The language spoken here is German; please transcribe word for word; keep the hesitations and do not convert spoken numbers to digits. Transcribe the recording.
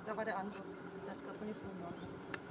Da war der andere. Der hat gerade von hier vorne.